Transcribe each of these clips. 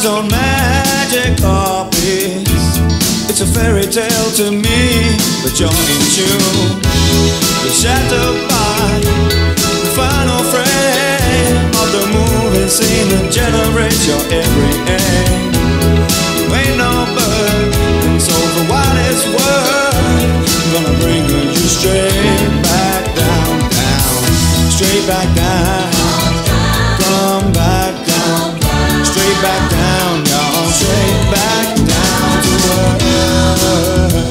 on magic carpets. It's a fairy tale to me, but you're in tune. You're shattered by the final frame of the movie scene that generates your every aim. You ain't no bird, and so for what it's worth, I'm gonna bring you straight back down, down, straight back down. Come back down, straight back down, y'all, straight back down to earth.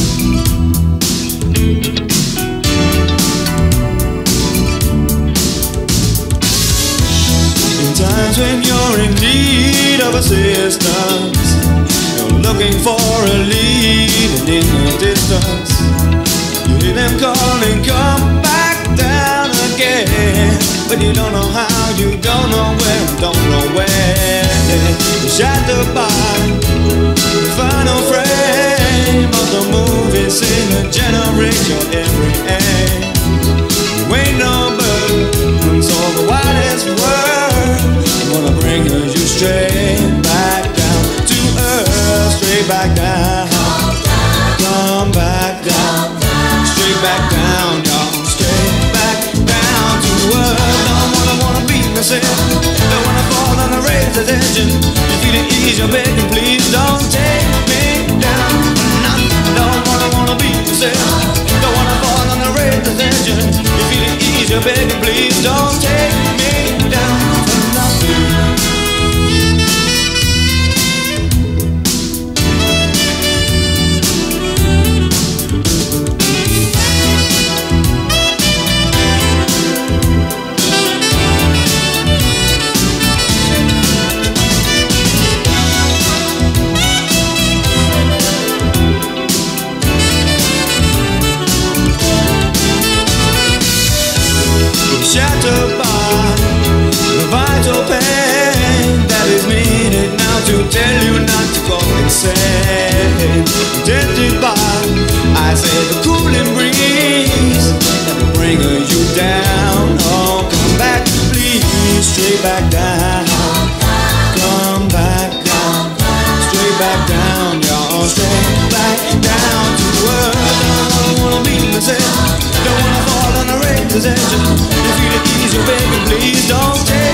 In times when you're in need of assistance, you're looking for a lead, and in the distance you hear them calling, come back down again. But you don't know how, you don't know where, don't know when. You're shattered by the final frame of the movie scene that generates your every aim. You ain't no bird, and so for what it's worth, I'm gonna bring you straight back down to earth, straight back down. Come back down, straight back down, y'all, straight back down to earth. Don't wanna be myself, don't wanna fall on the razor's edge. You feel it ease, you're begging, please don't take me down. Don't wanna be myself, don't wanna fall on the razor's edge. You feel it ease, you're begging, please don't take me down for nothing. Shattered by the vital pain that is needed now to tell you not to go insane. Tempted by, I say, the cooling breeze that will bring you down. Oh, come back, please, straight back down. Come back down, straight back down, y'all, straight back down to earth. Don't wanna be myself, don't wanna fall on the razor's edge. You feel it ease, you're begging, please don't take